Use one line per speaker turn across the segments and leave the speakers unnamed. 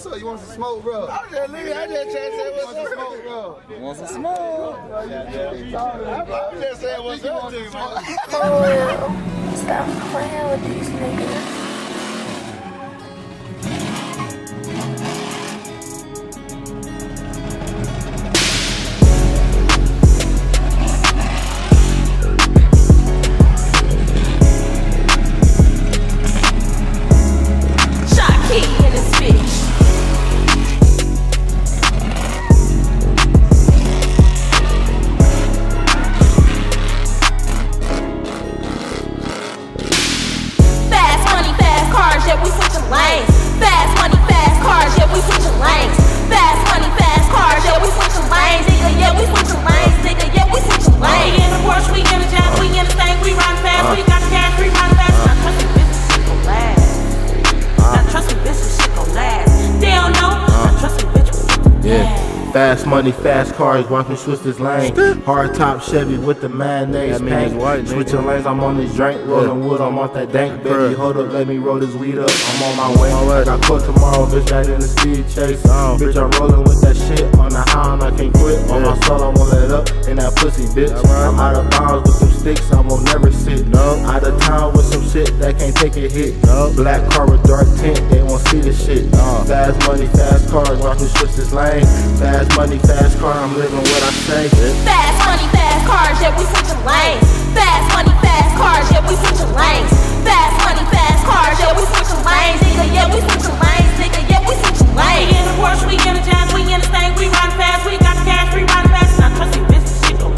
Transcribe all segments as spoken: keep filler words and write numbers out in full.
what's up? You want some smoke, bro?
I just leave. I just trying to say what's up.
Smoke, bro.
You want some smoke?
I'm just saying what's up to you, man.
Oh, stop playing with these niggas.
We switching lanes. Fast money, fast cars, yeah, we switching lanes. Fast money, fast cars, yeah, we switching lanes, nigga, yeah, we switching lanes, nigga, yeah, we switching lanes. We in the Porsche, we in the Jack, we in the thing, we run fast, we got the cash, we run fast. Now trust me, bitch, this shit gon' last. Now trust me, bitch, this shit gon' last. They don't know. Now trust me, bitch, we get the
yeah. Fast money, fast cars, watch me switch this lane. Hard top Chevy with the mayonnaise paint. Switching lanes, I'm on this drink, rolling wood, I'm off that dank. Baby, hold up, let me roll this weed up. I'm on my way. I got caught tomorrow, bitch, right in the speed chase. Bitch, I'm rolling with that shit on the hound, I can't quit. On my soul, I won't let up in that pussy, bitch. I'm out of bounds with some sticks, I won't never sit. Out of town with some shit that can't take a hit. Black car with dark tint, they won't see this shit. Fast money, fast cars, watch me switch this lane. Fast money, fast car, I'm living what I say.
Fast money, fast cars, yeah, we switching lanes. Fast money, fast cars, yeah, we switching lanes. Fast money, fast cars, yeah, we switching lanes, nigga, yeah, we switching lanes, nigga, yeah, we switching lanes. We in the Porsche, we in the Jack, we in the thing, we run fast, we got the cash, we run fast. Now trust me, bitch, this shit gon'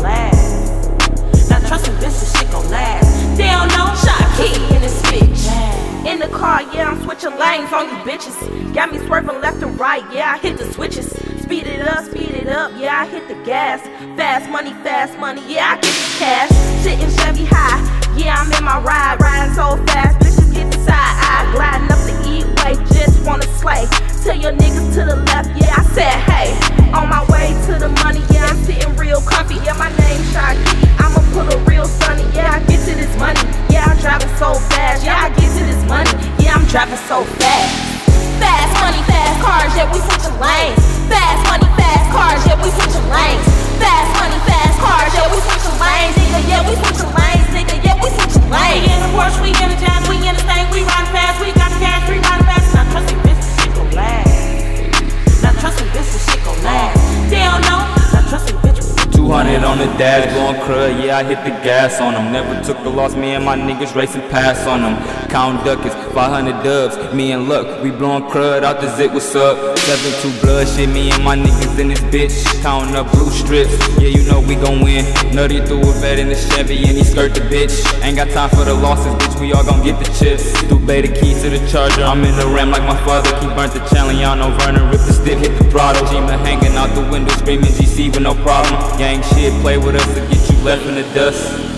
last. Now trust me, bitch, this shit gon' last. They don't know, shot key in this bitch. In the car, yeah, I'm switching lanes on you bitches. Got me swerving left and right, yeah, I hit the switches. Speed it up, speed it up, yeah, I hit the gas. Fast money, fast money, yeah, I get the cash. Sitting Chevy high, yeah, I'm in my ride. Riding so fast, bitches get the side eye. Gliding up the E-way, just wanna slay. Tell your niggas to the left, yeah, I said hey. On my way to the money, yeah, I'm sitting real comfy. Yeah, my name's Shocky, I'ma put a real sunny. Yeah, I get to this money, yeah, I'm driving so fast. Yeah, I get to this money, yeah, I'm driving so fast. Fast money, fast cars, yeah, we switching lanes. Fast money, fast cars, yeah, we switching lanes. Fast money, fast cars, yeah, we switching lanes, nigga, yeah, we switching lanes, nigga, yeah, we switching lanes. We in the Porsche, we in the Jack, we in the thing, we run fast, we got the cash, we run fast. Now trust me, bitch, this shit gon' last. Now trust me, bitch, this shit gon' last. They don't know. Now trust me, bitch.
two hundred on the dash, blowing crud, yeah, I hit the gas on them. Never took a loss, me and my niggas racing past on them. Counting ducats, five hundred dubs, me and Luck, we blowing crud out the zip, what's up? seven two blood shit, me and my niggas in this bitch. Counting up blue strips, yeah, you know we gon' win. Nutty through a vet in the Chevy and he skirt the bitch. Ain't got time for the losses, bitch, we all gon' get the chips. Dubé the keys to the charger, I'm in the Ram like my father. Keep burnt the Chaliano, Vernon, rip the stick, hit the throttle. G-Man hanging out the window, screaming G C with no problem. Gang shit, play with us to get you left in the dust.